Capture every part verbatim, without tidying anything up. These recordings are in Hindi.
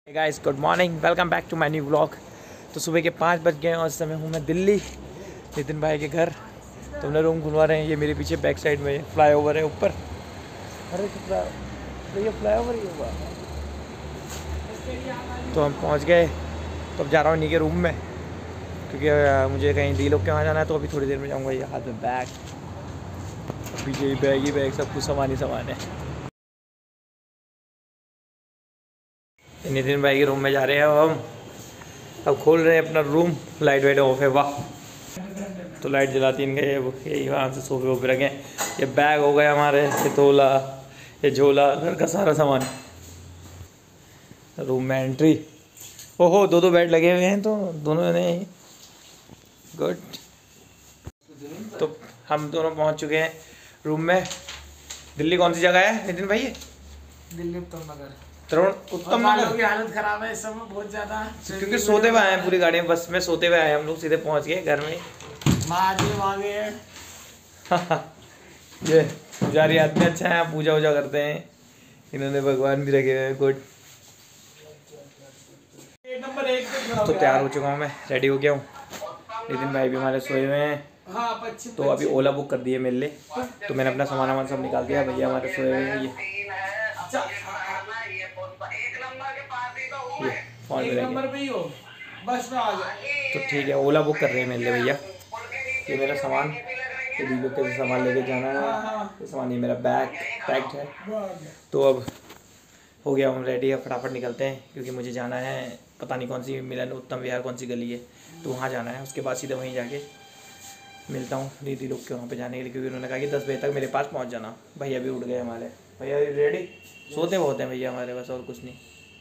Hey guys, good morning, welcome back to my new vlog. तो सुबह के पाँच बज गए और इस समय हूँ मैं दिल्ली, नितिन भाई के घर। तो हमने रूम खुलवा रहे हैं। ये मेरे पीछे बैक साइड में फ्लाई ओवर है ऊपर। अरे तो ये फ्लाई ओवर ही होगा। तो हम पहुँच गए। तो अब जा रहा हूँ इन्हीं के रूम में, क्योंकि मुझे कहीं दी लोग के वहाँ जाना है। तो अभी थोड़ी देर में जाऊँगा। ये हाथ में बैग, पीछे ही बैग ही बैग, सब कुछ सामान ही सामान है। नितिन भाई के रूम में जा रहे हैं अब हम। अब खोल रहे हैं अपना रूम। लाइट वाइट ऑफ है, वाह। तो लाइट जलाती इनके ये वहाँ से सोफे वोफे रखे। ये बैग हो गए हमारे, ये तोला, ये झोला, घर का सारा सामान। रूम में एंट्री, ओहो दो दो बेड लगे हुए हैं, तो दोनों ने गुड। तो हम दोनों पहुँच चुके हैं रूम में। दिल्ली कौन सी जगह है नितिन भाई? दिल्ली उत्तम नगर। उत्तम नगर की हालत खराब है इस समय बहुत ज्यादा, क्योंकि सोते हुए आए हैं। पूरी गाड़ी में, बस में सोते हुए आए हम लोग। सीधे पहुंच गए घर में। माँ जी मांगे ये पुजारी आदमी अच्छा है, पूजा वूजा करते हैं। इन्होंने भगवान भी रखे हुए हैं। गुड। नंबर एक पे तो तैयार हो चुका हूँ मैं, रेडी हो गया हूँ। नितिन भाई भी हमारे सोए हुए हैं। हाँ, तो अभी ओला बुक कर दिए मेरे लिए। तो मैंने अपना सामान वामान सब निकाल दिया। भैया हमारे सोए हुए हैं। ये फोन एक नंबर पे ही हो, बस में आ जाओ। तो ठीक है, ओला बुक कर रहे हैं मेरे लिए भैया। ये मेरा सामान, ये दी लोग कैसे सामान लेके जाना है। ये सामान, ये मेरा बैग पैक्ड है। तो अब हो गया हम रेडी। अब फटाफट निकलते हैं, क्योंकि मुझे जाना है पता नहीं कौन सी मिलन उत्तम विहार कौन सी गली है, तो वहाँ जाना है। उसके बाद सीधे वहीं जाके मिलता हूँ दीदी लोग के वहाँ पे जाने के लिए, क्योंकि उन्होंने कहा कि दस बजे तक मेरे पास पहुँच जाना। भैया भी उठ गए हमारे। भैया रेडी, सोते बहुत हैं भैया हमारे, बस और कुछ नहीं।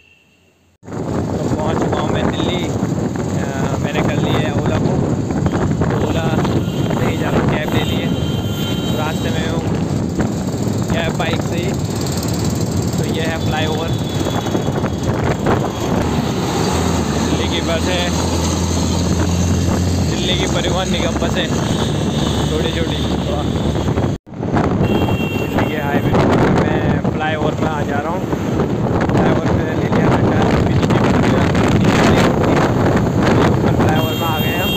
तो पहुँच चुका हूँ मैं दिल्ली। आ, मैंने कर ली है ओला को। ओला नहीं जा रहा, कैब ले लिए। तो रास्ते में हूँ कैब बाइक से ही। तो ये है फ्लाई ओवर, दिल्ली की बस है, दिल्ली की परिवहन निगम बस है, छोटी छोटी। दिल्ली के हाईवे में फ्लाई ओवर में आ जा रहा हूँ। फ्लाई ओवर में ले लिया मैं, चार भी नीचे कर दिया। ऊपर फ्लाई ओवर में आ गए हम।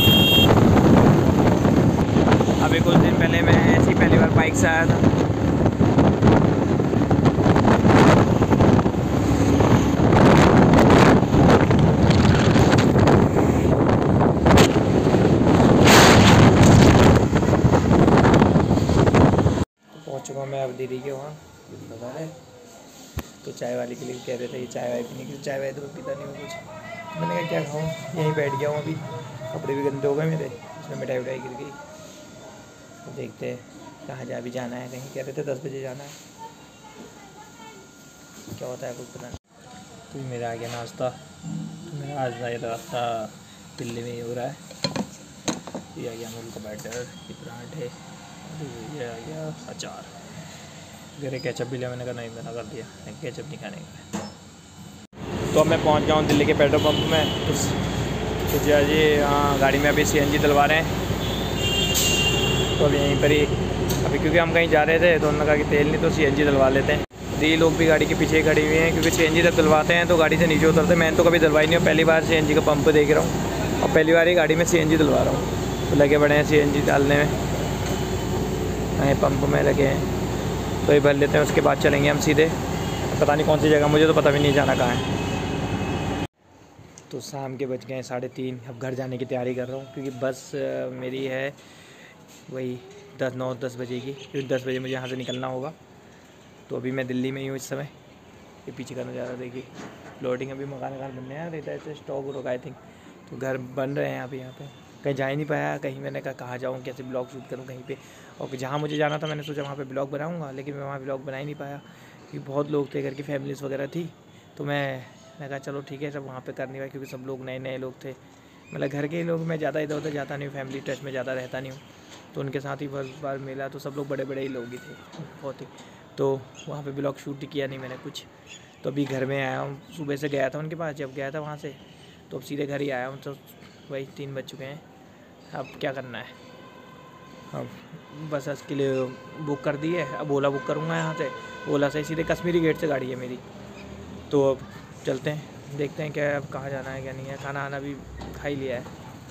अभी कुछ दिन पहले मैं ऐसी पहली बार बाइक से आया था। पहुंच चुका हूँ मैं अब दीदी के वहाँ, पता है। तो चाय वाले के लिए कह रहे थे ये चाय वाय पीने की। चाय वाय तो पीता नहीं हूँ कुछ। तो मैंने कहा क्या खाऊँ, यहीं बैठ गया हूँ अभी। कपड़े भी गंदे हो गए मेरे, इसमें मिठाई उठाई गिर गई। तो देखते हैं कहाँ जा, भी जाना है कहीं। कह रहे थे दस बजे जाना है, क्या होता है कुछ पता नहीं। तो मेरा आ गया नाश्ता। तो मेरा आज नाश्ता दिल्ली में ही हो रहा है। ये आ गया अमूल का बैटर, ये पराठे, ये आ गया अचार। घरे केचप भी लिया, मैंने कहा नहीं, मना कर दिया, केचप नहीं खाने का। तो अब मैं पहुंच गया हूँ दिल्ली के पेट्रोल पंप में। तो तो जी जी हाँ, गाड़ी में अभी सीएनजी डलवा रहे हैं। तो अभी यहीं पर ही अभी, क्योंकि हम कहीं जा रहे थे तो उन्होंने कहा कि तेल नहीं तो सीएनजी डलवा लेते हैं। दी लोग भी गाड़ी के पीछे ही खड़ी हुई हैं, क्योंकि सीएनजी जब डलवाते हैं तो गाड़ी से नीचे उतरते। मैंने तो कभी डलवाई नहीं हूँ, पहली बार सीएनजी का पंप देख रहा हूँ और पहली बार ही गाड़ी में सीएनजी डलवा रहा हूँ। तो लगे बड़े हैं सीएनजी डालने में, वहीं पंप में लगे हैं। तो ये भर लेते हैं, उसके बाद चलेंगे हम सीधे। पता नहीं कौन सी जगह, मुझे तो पता भी नहीं जाना कहाँ है। तो शाम के बज गए साढ़े तीन। अब घर जाने की तैयारी कर रहा हूँ, क्योंकि बस मेरी है वही दस नौ दस बजे की, क्योंकि दस बजे मुझे यहाँ से निकलना होगा। तो अभी मैं दिल्ली में ही हूँ इस समय। ये पीछे का नज़ारा देखिए, लोडिंग अभी मकान घर बनने हैं, रहता है स्टॉक रोक आई थिंक। तो घर बन रहे हैं अभी यहाँ पे। कहीं जा ही नहीं पाया कहीं। मैंने कहा कहाँ जाऊँ, कैसे ब्लॉग शूट करूँ कहीं पे। और जहाँ मुझे जाना था मैंने सोचा वहाँ पे ब्लॉग बनाऊँगा, लेकिन मैं वहाँ ब्लॉग बना ही नहीं पाया, क्योंकि बहुत लोग थे, घर की फैमिलीज़ वगैरह थी। तो मैं मैं कहा चलो ठीक है, सब वहाँ पे कर नहीं पाया, क्योंकि सब लोग नए नए लोग थे। मतलब घर के लोग, मैं ज़्यादा इधर उधर जाता नहीं हूँ, फैमिली टच में ज़्यादा रहता नहीं हूँ। तो उनके साथ ही बस बार मिला, तो सब लोग बड़े बड़े ही लोग ही थे बहुत ही। तो वहाँ पे ब्लॉग शूट किया नहीं मैंने कुछ। तो अभी घर में आया हूँ। सुबह से गया था उनके पास, जब गया था वहाँ से तो अब सीधे घर ही आया हूँ। तो वही तीन बज चुके हैं। अब क्या करना है, अब बस इसके लिए बुक कर दी है। अब ओला बुक करूँगा यहाँ से, ओला से सीधे कश्मीरी गेट से गाड़ी है मेरी। तो अब चलते हैं। देखते हैं क्या अब कहाँ जाना है क्या नहीं है। खाना आना भी खा ही लिया है।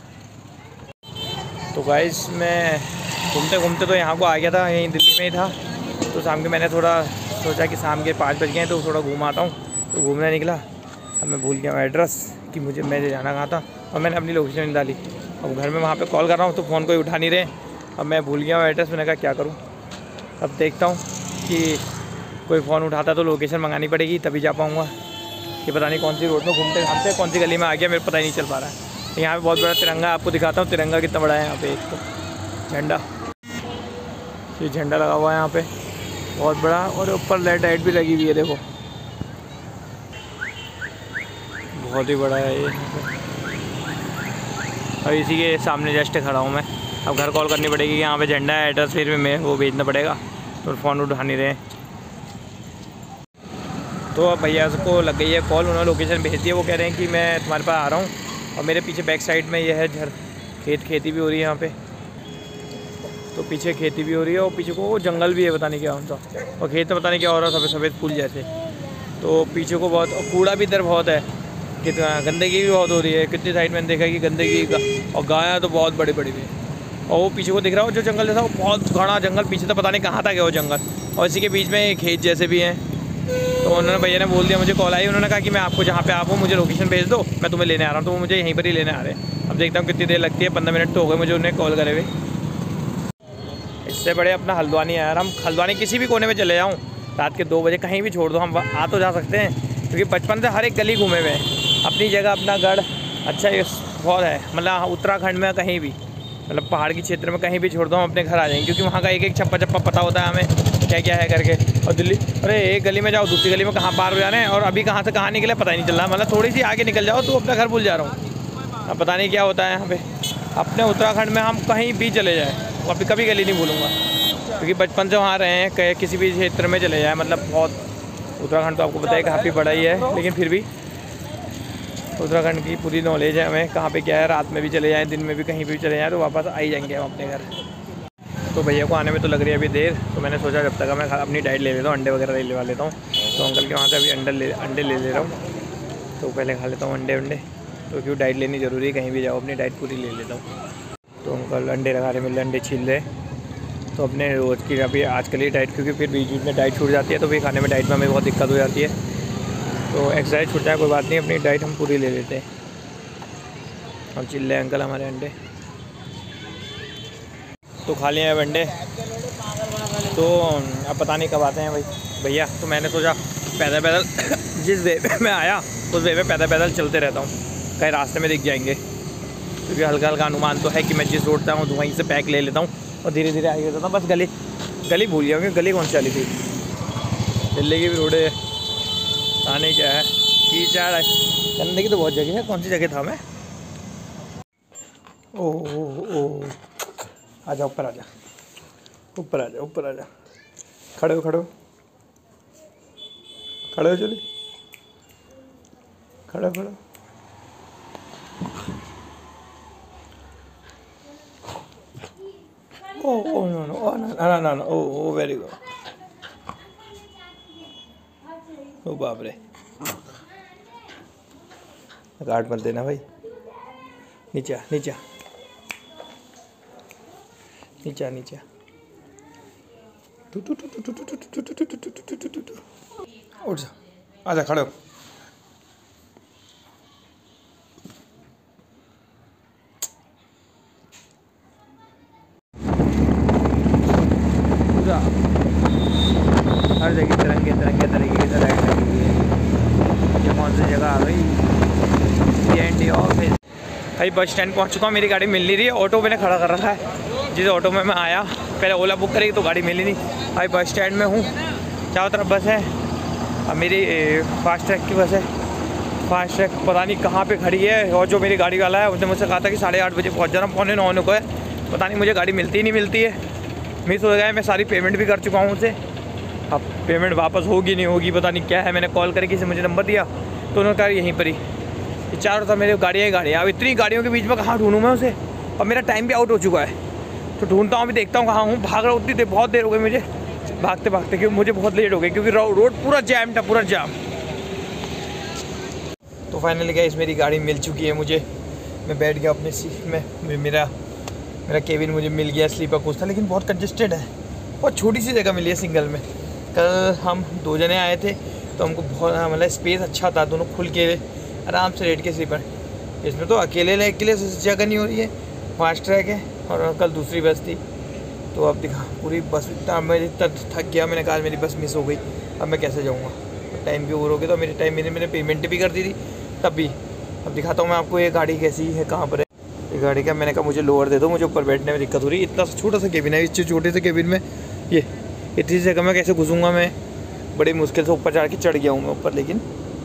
तो गाइस मैं घूमते घूमते तो यहाँ को आ गया था, यहीं दिल्ली में ही था। तो शाम के मैंने थोड़ा सोचा कि शाम के पाँच बज गए हैं तो थोड़ा घूम आता हूँ, तो घूमने निकला। अब मैं भूल गया एड्रेस कि मुझे मेरे जाना कहाँ था, और मैंने अपनी लोकेशन नहीं डाली। अब घर में वहाँ पे कॉल कर रहा हूँ तो फ़ोन कोई उठा नहीं रहे। अब मैं भूल गया हूँ एड्रेस, मैंने कहा क्या करूँ। अब देखता हूँ कि कोई फ़ोन उठाता तो लोकेशन मंगानी पड़ेगी तभी जा पाऊँगा। कि पता नहीं कौन सी रोड में घूमते घामते कौन सी गली में आ गया, मेरे पता ही नहीं चल पा रहा है। यहाँ पे बहुत बड़ा तिरंगा आपको दिखाता हूँ, तिरंगा कितना बड़ा है यहाँ पे। एक तो झंडा, ये झंडा लगा हुआ है यहाँ पे बहुत बड़ा, और ऊपर लाइट लाइट भी लगी हुई है देखो, बहुत ही बड़ा है ये। और इसी के सामने जस्ट खड़ा हूँ मैं। अब घर कॉल करनी पड़ेगी कि यहाँ पे झंडा है, एड्रेस फिर मैं वो भेजना पड़ेगा, तो फ़ोन उठा नहीं रहे। तो अब भैया को लग गई है कॉल, उन्होंने लोकेशन भेज दी है। वो कह रहे हैं कि मैं तुम्हारे पास आ रहा हूँ। और मेरे पीछे बैक साइड में ये है झर खेत, खेती भी हो रही है यहाँ पे। तो पीछे खेती भी हो रही है और पीछे को वो जंगल भी है, पता नहीं क्या उनका, और खेत में पता नहीं क्या हो रहा है, सफ़ेद सफ़ेद फूल जैसे। तो पीछे को बहुत, और कूड़ा भी इधर बहुत है, कितना गंदगी भी बहुत हो रही है। कितनी साइड मैंने देखा कि गंदगी का, और गायें तो बहुत बड़ी बड़ी भी। और वो पीछे को दिख रहा हो जो जंगल जैसा, वो बहुत घना जंगल पीछे, तो पता नहीं कहाँ तक है वो जंगल। और इसी के बीच में खेत जैसे भी हैं। तो उन्होंने भैया ने बोल दिया, मुझे कॉल आई, उन्होंने कहा कि मैं आपको जहाँ पे आप हो मुझे लोकेशन भेज दो, मैं तुम्हें लेने आ रहा हूँ। तो वो मुझे यहीं पर ही लेने आ रहे हैं। अब देखता हूँ कितनी देर लगती है। पंद्रह मिनट तो हो गए मुझे उन्हें कॉल करे हुए। इससे बड़े अपना हल्द्वानी आया, हम हल्द्वानी किसी भी कोने में चले जाऊँ, रात के दो बजे कहीं भी छोड़ दो, हम आ तो जा सकते हैं। क्योंकि बचपन से हर एक गली घूमे हुए हैं, अपनी जगह अपना गढ़ अच्छा बहुत है। मतलब उत्तराखंड में कहीं भी, मतलब पहाड़ के क्षेत्र में कहीं भी छोड़ दो, हम अपने घर आ जाएंगे। क्योंकि वहाँ का एक एक छप्पा छप्पा पता होता है हमें क्या क्या है करके। और दिल्ली, अरे एक गली में जाओ दूसरी गली में कहाँ पार हो जा रहे हैं, और अभी कहाँ से कहाँ निकले पता ही नहीं चल रहा। मतलब थोड़ी सी आगे निकल जाओ तो अपना घर भूल जा रहा हूँ। अब पता नहीं क्या होता है यहाँ पे। अपने उत्तराखंड में हम कहीं भी चले जाएँ, कभी कभी गली नहीं भूलूँगा, क्योंकि बचपन से वहाँ रहे हैं। किसी भी क्षेत्र में चले जाए, मतलब बहुत, उत्तराखंड तो आपको पता है काफ़ी बड़ा ही है, लेकिन फिर भी उत्तराखंड की पूरी नॉलेज है हमें, कहाँ पे क्या है। रात में भी चले जाएँ, दिन में भी कहीं भी चले जाएँ, तो वापस आ ही जाएंगे हम अपने घर। तो भैया को आने में तो लग रही है अभी देर, तो मैंने सोचा जब तक मैं अपनी डाइट ले लेता हूँ, अंडे वगैरह ले लेवा लेता हूँ। तो अंकल के वहाँ से अभी अंडे ले अंडे ले ले रहा हूँ, तो पहले खा लेता हूँ अंडे अंडे तो क्यों डाइट लेनी ज़रूरी है, कहीं भी जाओ अपनी डाइट पूरी ले लेता हूँ। तो अंकल अंडे लगा रहे, मिल रहे अंडे छील रहे। तो अपने रोज़ की अभी आजकल ही डाइट, क्योंकि फिर बीच बीच में डाइट छूट जाती है, तो फिर खाने में डाइट में हमें बहुत दिक्कत हो जाती है। तो एक्सरसाइज छूट जाए कोई बात नहीं, अपनी डाइट हम पूरी ले लेते हैं। हम चिल्ले रहे अंकल हमारे अंडे, तो खा लिए अब अंडे। तो अब पता नहीं कब आते हैं भाई भैया। तो मैंने सोचा पैदल पैदल जिस वे में आया उस वे में पैदल पैदल चलते रहता हूँ, कहीं रास्ते में दिख जाएंगे। क्योंकि हल्का हल्का अनुमान तो है कि मैं जिस रोड पर हूँ तो वहीं से पैक ले लेता हूँ और धीरे धीरे आगे जाता हूँ। बस गली गली भूल गया हूँ, गली कौन सी वाली थी। दिल्ली की भी रोड है, पता नहीं क्या है, कीचड़ है, गंदगी तो बहुत जगह है। कौन सी जगह था मैं, ओ ओ ओ आजा ऊपर आजा, ऊपर आजा, ऊपर आजा, खड़े हो खड़े हो खड़े हो, चलिए खड़े हो खड़े हो। ओ ओ नो नो ओ ना ना ना ओ ओ वेरी गुड। ओ बाप रे, गार्ड मत देना भाई। नीचे नीचे नीचे नीचे उठ जा, आजा खड़े हो। हर जगह तिरंगे तिरंगे तरीके से लाइट लगी हुई है। ये कौन सी जगह आ गई, सी एन डी ऑफिस। भाई बस स्टैंड पहुंच चुका हूँ, मेरी गाड़ी मिल नहीं रही है। ऑटो मैंने खड़ा कर रखा है, जिस ऑटो में मैं आया पहले ओला बुक करी तो गाड़ी मिली नहीं। भाई बस स्टैंड में हूँ, चारों तरफ बस है। अब मेरी फास्ट ट्रैक की बस है, फास्ट ट्रैक पता नहीं कहाँ पे खड़ी है। और जो मेरी गाड़ी वाला है उसने मुझसे कहा था कि साढ़े आठ बजे पहुँच जाना, पौने नौ को है। पता नहीं मुझे गाड़ी मिलती ही नहीं मिलती है, मिस हो गया है। मैं सारी पेमेंट भी कर चुका हूँ उसे, अब पेमेंट वापस होगी नहीं होगी पता नहीं क्या है। मैंने कॉल करके किसी मुझे नंबर दिया तो उन्होंने कहा यहीं पर ही, चारों था मेरे गाड़ियाँ ही गाड़ियाँ। अब इतनी गाड़ियों के बीच में कहाँ ढूंढूँ मैं उसे, और मेरा टाइम भी आउट हो चुका है। तो ढूंढता हूँ, अभी देखता हूँ कहाँ हूँ। भाग रहा हूँ, उतनी देर बहुत देर हो गई मुझे भागते भागते, क्योंकि मुझे बहुत लेट हो गई, क्योंकि रोड पूरा जैम था, पूरा जाम। तो फाइनली गाइस मेरी गाड़ी मिल चुकी है मुझे। मैं बैठ गया अपने सीट में। मेरा मेरा केबिन मुझे मिल गया। स्लीपर कोच था लेकिन बहुत कंजेस्टेड है। बहुत छोटी सी जगह मिली है सिंगल में। कल हम दो जने आए थे तो हमको बहुत मतलब स्पेस अच्छा था, दोनों खुल के आराम से लेट के स्लीपर। इसमें तो अकेले ले के लिए जगह नहीं हो रही है। फास्ट ट्रैक है और कल दूसरी बस थी तो अब दिखा पूरी बस इतना मैं इतना थक गया। मैंने कहा मेरी बस मिस हो गई, अब मैं कैसे जाऊँगा। टाइम भी ओवर हो गया तो मेरी टाइम मैंने मैंने पेमेंट भी कर दी थी तब भी। अब दिखाता हूँ मैं आपको ये गाड़ी कैसी है, कहाँ पर है ये गाड़ी का। मैंने कहा मुझे लोअर दे दो, मुझे ऊपर बैठने में दिक्कत हो रही है। इतना छोटा सा केबिन है, इस छोटे से केबिन में ये इतनी जगह में कैसे घुसूँगा मैं। बड़ी मुश्किल से ऊपर चढ़ के चढ़ गया हूँ मैं ऊपर। लेकिन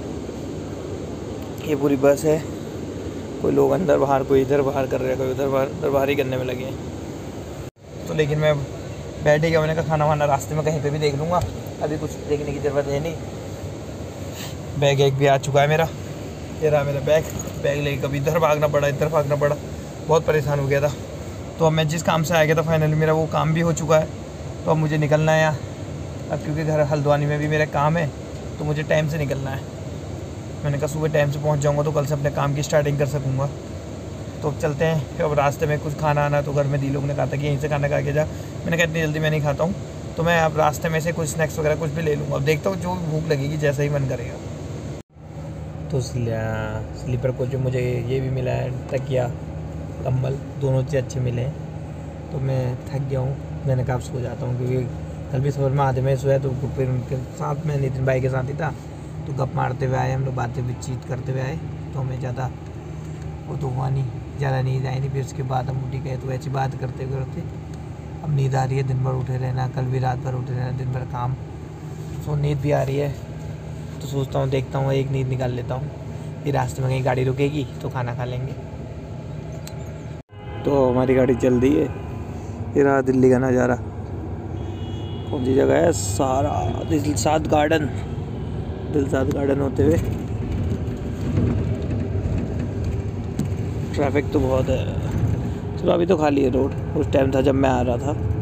ये पूरी बस है, कोई लोग अंदर बाहर, कोई इधर बाहर कर रहे हैं, कोई उधर बाहर उधर बाहर ही करने में लगे हैं। तो लेकिन मैं बैठ गया। मैंने कहा खाना वाना रास्ते में कहीं पे भी देख लूँगा, अभी कुछ देखने की ज़रूरत है नहीं। बैग एक भी आ चुका है मेरा। ये रहा मेरा बैग। बैग लेके कभी इधर भागना पड़ा, इधर भागना पड़ा, बहुत परेशान हो गया था। तो अब मैं जिस काम से आ गया था फाइनली मेरा वो काम भी हो चुका है। तो अब मुझे निकलना है यहाँ। अब क्योंकि घर हल्द्वानी में भी मेरा काम है तो मुझे टाइम से निकलना है। मैंने कहा सुबह टाइम से पहुँच जाऊँगा तो कल से अपने काम की स्टार्टिंग कर सकूँगा। तो अब चलते हैं। फिर अब रास्ते में कुछ खाना आना तो घर में दी लोग ने कहा था कि यहीं से खाना खा के जा। मैंने कहा इतनी जल्दी मैं नहीं खाता हूँ तो मैं अब रास्ते में से कुछ स्नैक्स वगैरह कुछ भी ले लूँगा। अब देखता हूँ जो भूख लगेगी, जैसा ही मन करेगा। तो स्लीपर को जो मुझे ये भी मिला है, तकिया कंबल दोनों चीज़ अच्छे मिले हैं। तो मैं थक गया हूँ। मैंने कहा सो जाता हूँ क्योंकि कल भी सुबह में आधे में सोया तो फिर उनके साथ में नितिन भाई के साथ ही था तो गप मारते हुए आए हम लोग, बातें बातचीत करते हुए आए। तो हमें ज़्यादा वो तो हुआ नहीं, ज़्यादा नींद आई नहीं। फिर उसके बाद हम उठी गए तो ऐसी बात करते करते अब नींद आ रही है। दिन भर उठे रहना, कल भी रात भर उठे रहना, दिन भर काम, सो नींद भी आ रही है। तो सोचता हूँ देखता हूँ एक नींद निकाल लेता हूँ। फिर रास्ते में कहीं गाड़ी रुकेगी तो खाना खा लेंगे। तो हमारी गाड़ी चल दी है। ये रहा दिल्ली का नज़ारा। कौन सी जगह है? सारा दिलसाद गार्डन, दिलसाद गार्डन होते हुए। ट्रैफिक तो बहुत है। चलो अभी तो खाली है रोड। उस टाइम था जब मैं आ रहा था